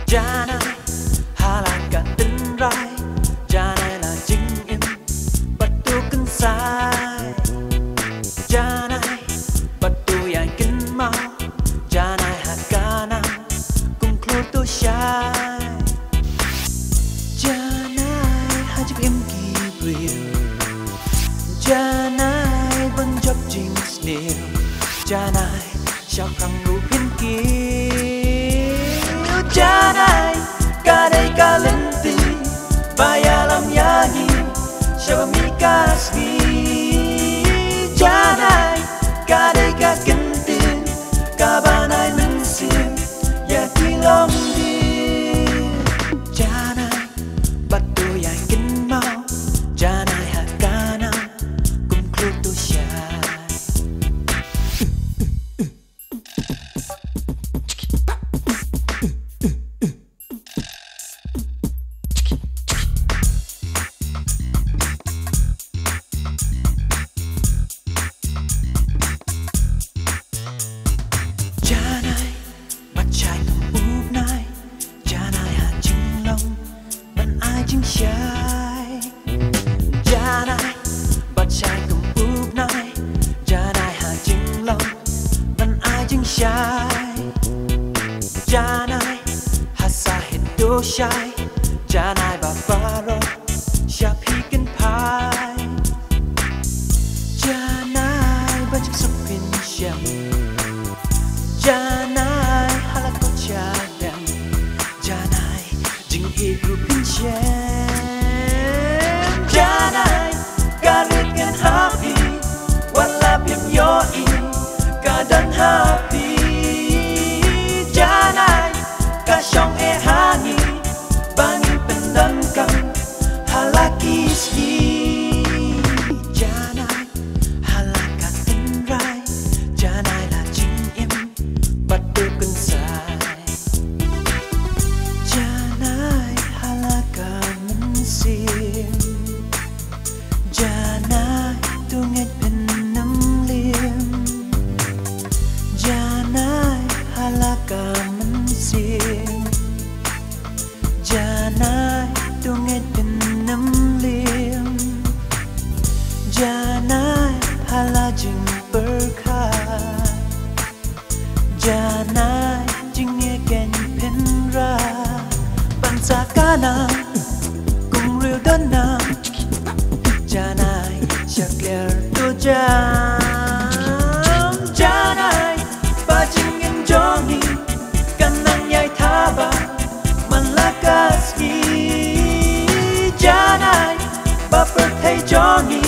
Cha này hà là cả tin rai, cha này là chính im bắt tu cân sai. Cha này bắt tu dài kinh mau, cha này hà ca nam cùng khlu tu sai. Cha này hà chụp im kỳ biểu, cha này vẫn chấp chính điều, cha này sao khăng đủ phiên kia. Cha này cả đây cả lên ti vaya làm yagi sao mi kasbi. Cha này cả đây cả kinh tin cả ba này mình xin ya tuy lòng đi. Cha này bắt tôi dài kinh mau, cha này hạ ca nam cùng khlu tôi sai. Chính sai cha này bắt trai cùng úp này, cha này hà chính lòng vẫn ai chính sai. Cha này hà sa hết đồ sai, cha này bà phá rồi xa phi kinh phai. Cha này vẫn chắc sắp hình xem, cha này hà là có cha đằng, cha này chính ý group hình xem. Cha này cả rít gan happy, wala biếm yoi cả dan happy. Cha này cả song e hani bangin pendang kang halaki ski. Cha này halaka tin rai, cha này là chính im bắt được cơn sai. Cha này halaka mình sim, cha này tu nghe bên nắm liềm. Cha này halaka mình sim, cha này tu nghe bên nắm liềm. Cha này hala jing berkah, cha này jing nghe ken pen ra. Bangsa kana cùng real đơn nam, cha này chắc kẹo tu cha. Cha này ba chính em cho ni căn năng nhai tha ba man la kaski. Cha này ba per thay cho ni